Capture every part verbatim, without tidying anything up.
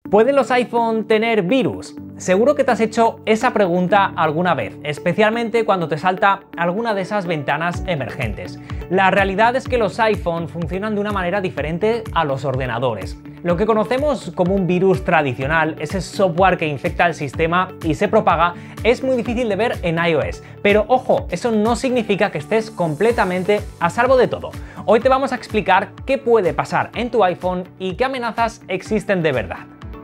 ¿Pueden los iPhone tener virus? Seguro que te has hecho esa pregunta alguna vez, especialmente cuando te salta alguna de esas ventanas emergentes. La realidad es que los iPhone funcionan de una manera diferente a los ordenadores. Lo que conocemos como un virus tradicional, ese software que infecta el sistema y se propaga, es muy difícil de ver en iOS. Pero ojo, eso no significa que estés completamente a salvo de todo. Hoy te vamos a explicar qué puede pasar en tu iPhone y qué amenazas existen de verdad.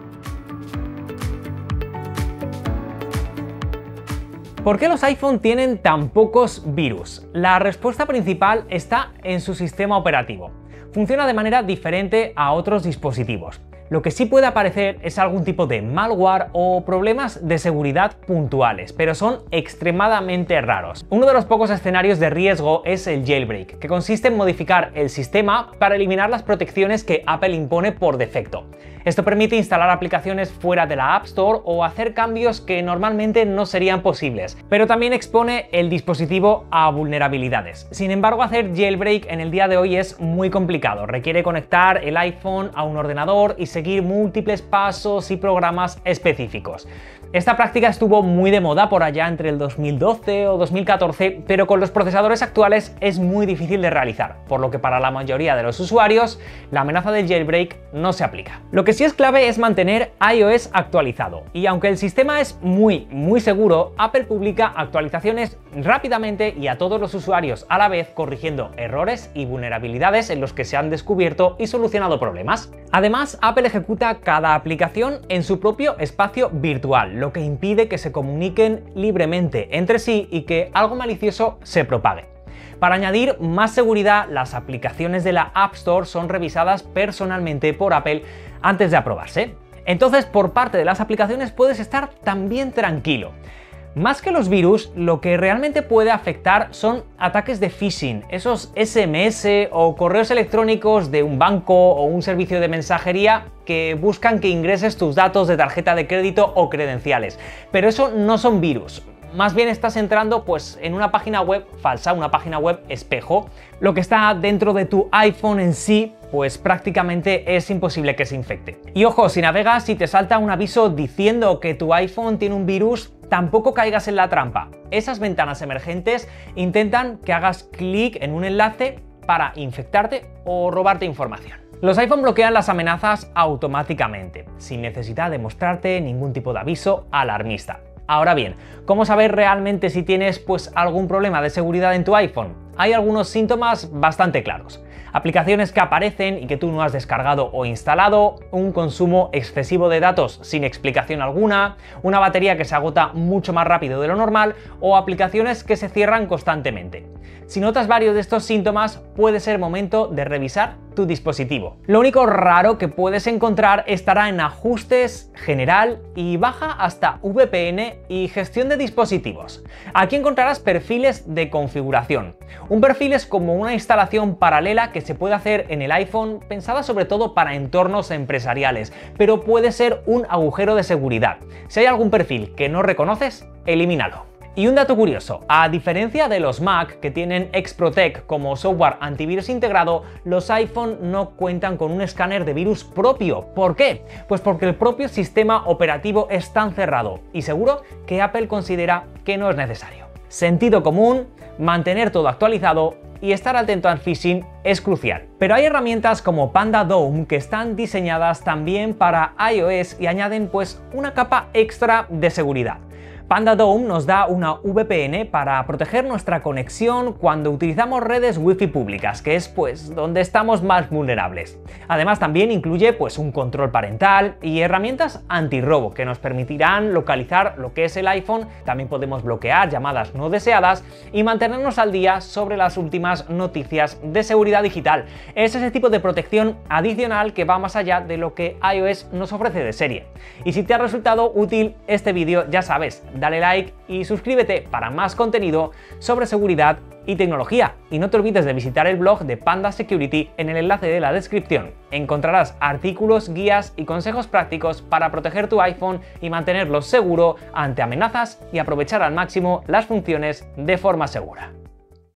¿Por qué los iPhone tienen tan pocos virus? La respuesta principal está en su sistema operativo. Funciona de manera diferente a otros dispositivos. Lo que sí puede aparecer es algún tipo de malware o problemas de seguridad puntuales, pero son extremadamente raros. Uno de los pocos escenarios de riesgo es el jailbreak, que consiste en modificar el sistema para eliminar las protecciones que Apple impone por defecto. Esto permite instalar aplicaciones fuera de la App Store o hacer cambios que normalmente no serían posibles, pero también expone el dispositivo a vulnerabilidades. Sin embargo, hacer jailbreak en el día de hoy es muy complicado. Requiere conectar el iPhone a un ordenador y seguir múltiples pasos y programas específicos. Esta práctica estuvo muy de moda por allá entre el dos mil doce o dos mil catorce, pero con los procesadores actuales es muy difícil de realizar, por lo que para la mayoría de los usuarios la amenaza del jailbreak no se aplica. Lo que sí es clave es mantener iOS actualizado, y aunque el sistema es muy muy seguro, Apple publica actualizaciones rápidamente y a todos los usuarios a la vez, corrigiendo errores y vulnerabilidades en los que se han descubierto y solucionado problemas. Además, Apple ejecuta cada aplicación en su propio espacio virtual, lo que impide que se comuniquen libremente entre sí y que algo malicioso se propague. Para añadir más seguridad, las aplicaciones de la App Store son revisadas personalmente por Apple antes de aprobarse. Entonces, por parte de las aplicaciones puedes estar también tranquilo. Más que los virus, lo que realmente puede afectar son ataques de phishing, esos S M S o correos electrónicos de un banco o un servicio de mensajería que buscan que ingreses tus datos de tarjeta de crédito o credenciales. Pero eso no son virus. Más bien estás entrando pues en una página web falsa, una página web espejo. Lo que está dentro de tu iPhone en sí, pues prácticamente es imposible que se infecte. Y ojo, si navegas y te salta un aviso diciendo que tu iPhone tiene un virus, tampoco caigas en la trampa. Esas ventanas emergentes intentan que hagas clic en un enlace para infectarte o robarte información. Los iPhone bloquean las amenazas automáticamente, sin necesidad de mostrarte ningún tipo de aviso alarmista. Ahora bien, ¿cómo saber realmente si tienes pues algún problema de seguridad en tu iPhone? Hay algunos síntomas bastante claros. Aplicaciones que aparecen y que tú no has descargado o instalado, un consumo excesivo de datos sin explicación alguna, una batería que se agota mucho más rápido de lo normal o aplicaciones que se cierran constantemente. Si notas varios de estos síntomas, puede ser momento de revisar tu dispositivo. Lo único raro que puedes encontrar estará en ajustes, general y baja hasta V P N y gestión de dispositivos. Aquí encontrarás perfiles de configuración. Un perfil es como una instalación paralela que se puede hacer en el iPhone, pensada sobre todo para entornos empresariales, pero puede ser un agujero de seguridad. Si hay algún perfil que no reconoces, elimínalo. Y un dato curioso, a diferencia de los Mac que tienen Xprotect como software antivirus integrado, los iPhone no cuentan con un escáner de virus propio. ¿Por qué? Pues porque el propio sistema operativo es tan cerrado y seguro que Apple considera que no es necesario. Sentido común, mantener todo actualizado y estar atento al phishing es crucial. Pero hay herramientas como Panda Dome que están diseñadas también para iOS y añaden pues una capa extra de seguridad. Panda Dome nos da una V P N para proteger nuestra conexión cuando utilizamos redes Wi-Fi públicas, que es pues donde estamos más vulnerables. Además también incluye pues un control parental y herramientas antirrobo que nos permitirán localizar lo que es el iPhone. También podemos bloquear llamadas no deseadas y mantenernos al día sobre las últimas noticias de seguridad digital. Es ese tipo de protección adicional que va más allá de lo que iOS nos ofrece de serie. Y si te ha resultado útil este vídeo, ya sabes, dale like y suscríbete para más contenido sobre seguridad y tecnología. Y no te olvides de visitar el blog de Panda Security en el enlace de la descripción. Encontrarás artículos, guías y consejos prácticos para proteger tu iPhone y mantenerlo seguro ante amenazas y aprovechar al máximo las funciones de forma segura.